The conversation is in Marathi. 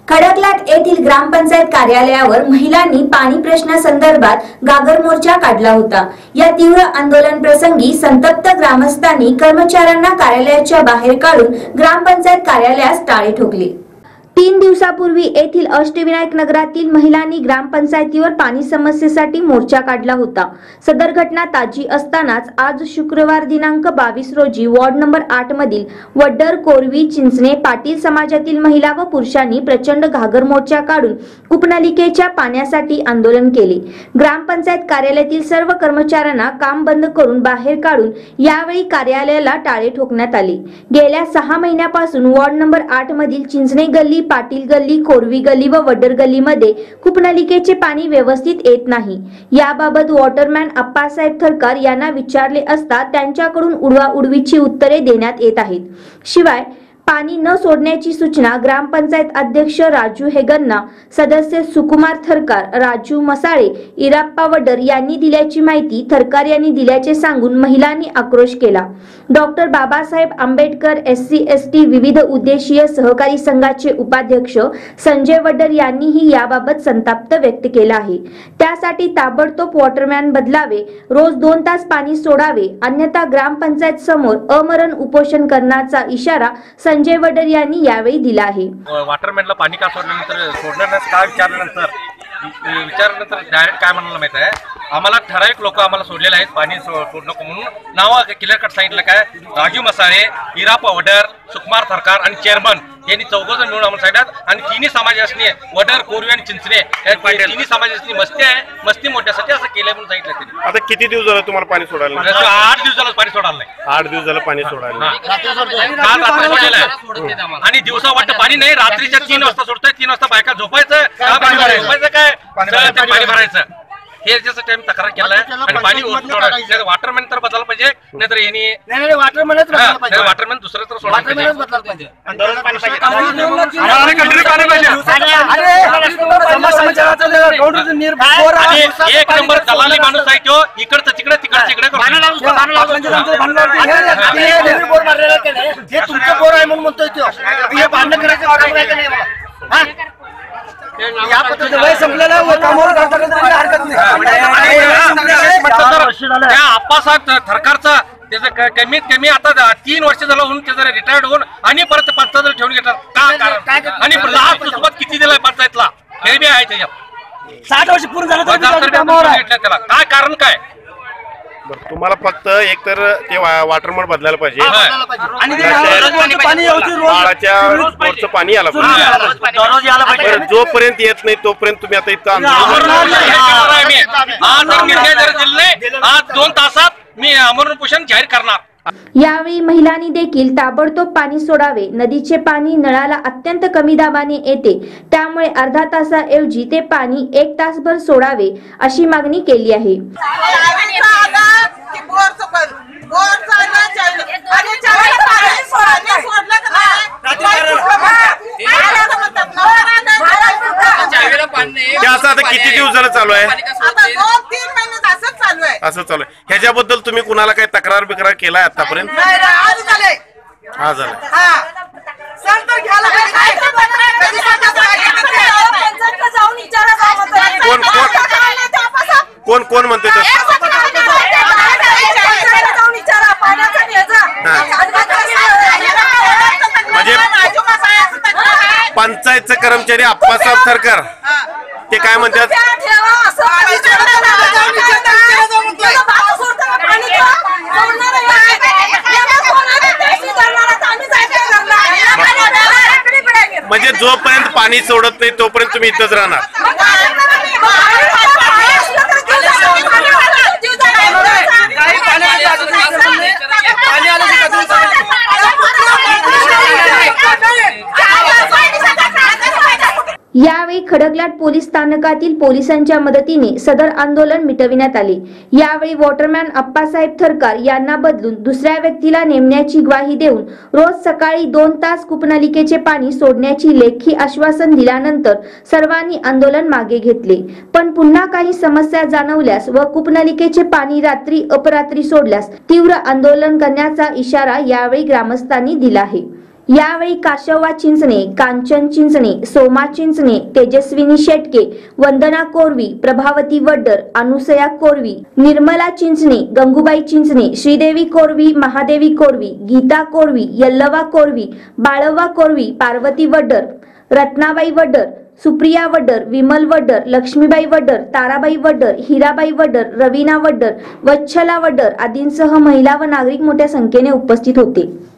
खडकलाट येथील ग्रामपंचायत कार्यालयावर महिलांनी पाणी प्रश्नासंदर्भात गागर मोर्चा काढला होता। या तीव्र आंदोलन प्रसंगी संतप्त ग्रामस्थांनी कर्मचाऱ्यांना कार्यालयाच्या बाहेर काढून ग्रामपंचायत कार्यालयास टाळे ठोकले। 3 दिवसापूर्वी येथील अष्टविनायक नगरातील महिलांनी ग्रामपंचायतीवर पाणी समस्येसाठी मोर्चा काढला होता। सदर घटना ताजी असतानाच आज शुक्रवार दिनांक 22 रोजी वॉर्ड नंबर 8 मधील वड्डर, कोरवी, चिंचणे, पाटील समाजातील महिला व पुरुषांनी प्रचंड घागर मोर्चा काढून कूपनलिकेच्या पाण्यासाठी आंदोलन केले। ग्रामपंचायत कार्यालयातील सर्व कर्मचाऱ्यांना काम बंद करून बाहेर काढून यावेळी कार्यालयाला टाळे ठोकण्यात आले। गेल्या 6 महिन्यापासून वॉर्ड नंबर 8 मधील चिंचणे गल्ली, पाटील गल्ली, कोरवी गल्ली व वड्डर गल्लीमध्ये कूपनलिकेचे पाणी व्यवस्थित येत नाही। याबाबत वॉटरमॅन अप्पासाहेब थरकार यांना विचारले असता त्यांच्याकडून उडवाउडवीची उत्तरे देण्यात येत आहेत। शिवाय पाणी न सोडण्याची सूचना ग्रामपंचायत अध्यक्ष राजू हेगन्ना, सदस्य सुकुमार थरकार, राजू मसाळे, इराप्पा वड्डर यांनी दिल्याची माहिती थरकार यांनी दिल्याचे सांगून महिलांनी आक्रोश केला। डॉक्टर बाबासाहेब आंबेडकर SC/ST विविध उद्देशीय सहकारी संघाचे उपाध्यक्ष संजय वड्डर यांनीही याबाबत संताप व्यक्त केला आहे। त्यासाठी ताबडतोब वॉटरमॅन बदलावे, रोज 2 तास पाणी सोडावे, अन्यथा ग्रामपंचायत समोर अमरण उपोषण करण्याचा इशारा संजय वड्डर यांनी यावेळी दिला आहे। वॉटरमॅनला पाणी का सोडल्यानंतर का विचारल्यानंतर डायरेक्ट काय म्हणाला माहिती आहे, आम्हाला ठराविक लोक आम्हाला सोडलेले आहेत पाणी सोडू नको म्हणून। नाव क्लिअर कट सांगितलं काय, राजू मसाळे, इराप्पा वड्डर, सुकुमार थरकार आणि चेअरमन यांनी 4 जण मिळून आम्हाला सांगितलं। आणि तिन्ही समाजासनी वड्डर, कोरवी आणि चिंचणे या तिन्ही समाजासनी मस्ती मोठ्यासाठी असं केलंय म्हणून सांगितलं त्यांनी। आता किती दिवस झाले तुम्हाला पाणी सोडायला? 8 दिवस झालं पाणी सोडायला नाही। 8 दिवस झालं पाणी सोडायला आणि दिवसा वाटतं पाणी नाही, रात्रीच्या 3 वाजता सोडतोय। 3 वाजता बायका झोपायचं काय पाणी भरायचं हे टाइम तक्रार केलाय। आणि पाणी वॉटरमॅन तर बदलायला पाहिजे, नाहीतर यांनी वॉटरमॅन दुसरं तर सोडायला पाहिजे। एक नंबर दलाली माणूस आहे तो, इकडचं तिकडे तिकडचं इकडे तुमचं बोर आहे म्हणून म्हणतोय तो हे भांडण करायचं या पद्धतीने वय संपलेलं कामावर हरकत नाही। आप्पासाहेब थरकारचा त्याचं कमीत कमी आता 3 वर्ष झालं होऊन त्याचं रिटायर्ड होऊन आणि परत पंचायत ठेवून घेतात का? आणि लास्ट सोबत किती दिलाय पंचायतला हे बी आहे त्याच्यात। 60 वर्ष पूर्ण झालं त्याला काय कारण काय? तुम्हाला फक्त एकतर ते वॉटरमॅन बदलायला पाहिजे आणि पाणी यायला पाहिजे। जोपर्यंत येत नाही तोपर्यंत तुम्ही आता इथं आज 2 तासात मी अमरण उपोषण जाहीर करणार। यावेळी महिलांनी देखील ताबडतोब पाणी सोडावे। नदीचे पाणी नळाला अत्यंत कमी दाबाने येते, त्यामुळे अर्धा तासाऐवजी ते पाणी 1 तासभर सोडावे अशी मागणी केली आहे। किती दिवस झालं चालू आहे? असं चालू आहे। ह्याच्याबद्दल तुम्ही कुणाला काही तक्रार बिक्रार केलाय आतापर्यंत? हा झालं। कोण कोण म्हणते म्हणजे पंचायतचे कर्मचारी अप्पासाहेब थरकार ते काय म्हणतात? म्हणजे जोपर्यंत पाणी सोडत नाही तोपर्यंत तुम्ही इथंच राहणार? यावेळी खडकलाट पोलीस स्थानकातील पोलिसांच्या मदतीने सदर आंदोलन मिटविण्यात आले। यावेळी वॉटरमॅन अप्पासाहेब थरकार यांना बदलून दुसऱ्या व्यक्तीला नेमण्याची ग्वाही देऊन रोज सकाळी 2 तास कूपनलिकेचे पाणी सोडण्याची लेखी आश्वासन दिल्यानंतर सर्वांनी आंदोलन मागे घेतले। पण पुन्हा काही समस्या जाणवल्यास व कूपनलिकेचे पाणी रात्री अपरात्री सोडल्यास तीव्र आंदोलन करण्याचा इशारा यावेळी ग्रामस्थांनी दिला आहे। यावेळी काशव्वा चिंचणे, कांचन चिंचणे, सोमा चिंचणे, तेजस्विनी शेटके, वंदना कोरवी, प्रभावती वड्डर, अनुसया कोरवी, निर्मला चिंचणे, गंगूबाई चिंचणे, श्रीदेवी कोरवी, महादेवी कोरवी, गीता कोरवी, यल्लवा कोरवी, बाळव्वा कोरवी, पार्वती वड्डर, रत्नाबाई वड्डर, सुप्रिया वड्डर, विमल वड्डर, लक्ष्मीबाई वड्डर, ताराबाई वड्डर, हिराबाई वड्डर, रवीना वड्डर, वच्छला वड्डर आदींसह महिला व नागरिक मोठ्या संख्येने उपस्थित होते.